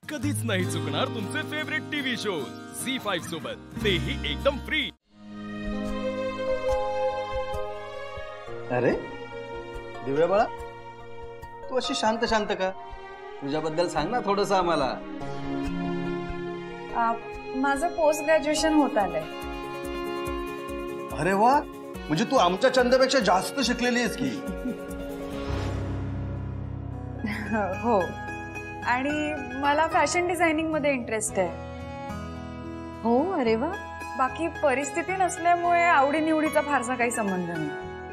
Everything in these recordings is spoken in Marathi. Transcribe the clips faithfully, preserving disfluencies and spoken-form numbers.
कधीच नाही चुकणार तुमचे favourite TV shows Zee five सोबत, तेही एकदम फ्री। अरे दिव्या बाळा, तू अशी शांत शांत का? तुझ्याबद्दल सांग ना थोडस आम्हाला। माझं पोस्ट ग्रॅज्युएशन होत आलंय। अरे वा, म्हणजे तू आमच्या चंदेपेक्षा जास्त शिकलेली आहेस की? हो, आणि मला फॅशन डिझायनिंग मध्ये इंटरेस्ट आहे। हो, अरे वा। बाकी परिस्थिती नसल्यामुळे आवडीनिवडीचा फारसा काही संबंध नाही।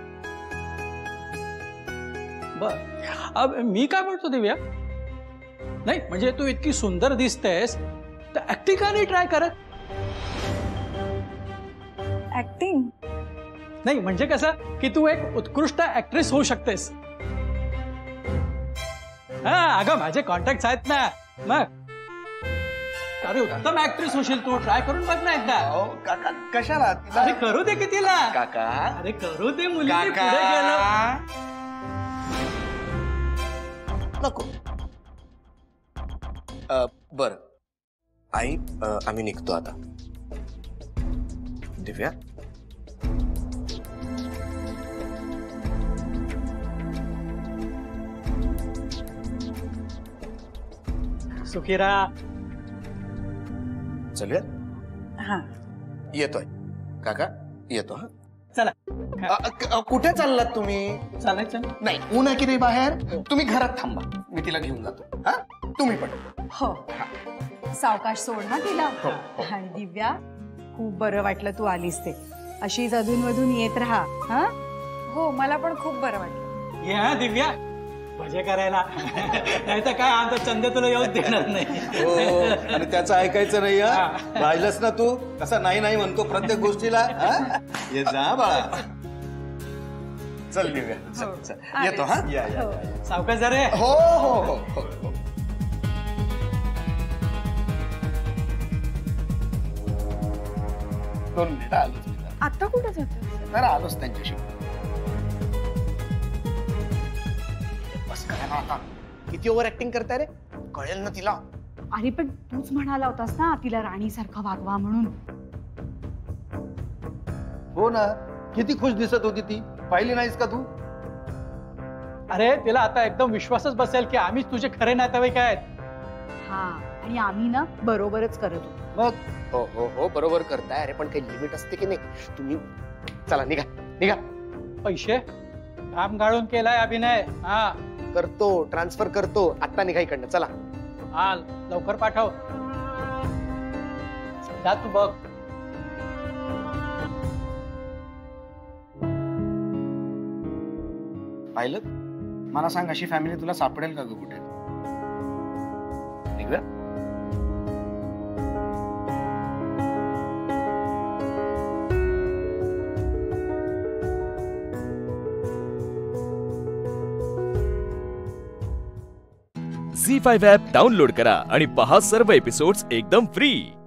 बर, अब मी काय म्हणतो दिव्या, नाही म्हणजे तू इतकी सुंदर दिसतेस तर ऍक्टिंग का नाही ट्राय करत? ऍक्टिंग नाही म्हणजे कसं की तू एक उत्कृष्ट ऍक्ट्रेस होऊ शकतेस। हा, अगं माझे कॉन्टॅक्ट आहेत ना, मग अरे उत्तम ऍक्ट्रेस होशील तू। ट्राय करून बघ ना एकदा। काका कशाला? अरे करू दे की तिला। काका अरे करू दे, मुलीने पुढे गेलं। नको। बर आई, आम्ही निघतो आता। दिव्या, सुखीरा। चलूया। हा, येतोय काका, येतो। हा चला। कुठे चाललात तुम्ही? चालायचं नाही, ऊन आहे की नाही बाहेर? तुम्ही घरात थांबा, मी तिला घेऊन जातो। हा, तुम्ही पण। हो, सावकाश सोड ना तिला। आणि दिव्या, खूप बरं वाटलं तू आलीस ते। अशीच अधून मधून येत राहा। हा, हो, मला पण खूप बरं वाटलं। ये हा दिव्या, मजा करायला। नाही तर काय, आमचा चंद तुला येऊच देणार नाही। हो, आणि त्याचं ऐकायचं नाही। हा, राहिलंस ना तू कसा नाही नाही म्हणतो प्रत्येक गोष्टीला। ये जा बाळा। चल दिव्या, चल चल, येतो। हा, या या। सावकाश जरे। हो हो हो हो। दोन मिनिट आलोच मी। आता कुठे जातो? तर आलोच त्यांच्याशी। बस करा ना आता, किती ओव्हर ऍक्टिंग करताय रे, कळेल ना तिला। अरे पण तूच म्हणाला होतास ना तिला राणीसारखा वागवा म्हणून। हो ना, किती खुश दिसत होती ती, पाहिली नाहीस का तू? अरे तिला आता एकदम विश्वासच बसेल की आम्हीच तुझे खरे नातेवाईक आहेत। हा, आणि आम्ही ना बरोबरच करत होतो। मग हो हो हो, बरोबर करताय। अरे पण काही लिमिट असते की नाही? तुम्ही चला, निघा निघा। पैसे काम गाळून केलाय अभिनय। हा, करतो, ट्रान्सफर करतो। आता निघा इकडनं, चला। हा, लवकर पाठव। जा तू बघ। पाहिलं, मला सांग, अशी फॅमिली तुला सापडेल का ग कुठे? निघूया। झी फाईव्ह ॲप डाउनलोड करा आणि पहा सर्व एपिसोड्स एकदम फ्री।